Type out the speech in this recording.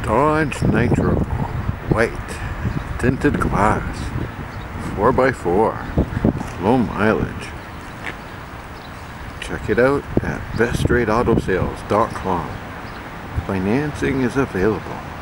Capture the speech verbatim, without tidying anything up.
Dodge Nitro white tinted glass four by four, low mileage. Check it out at best rate auto sales dot com. Financing is available.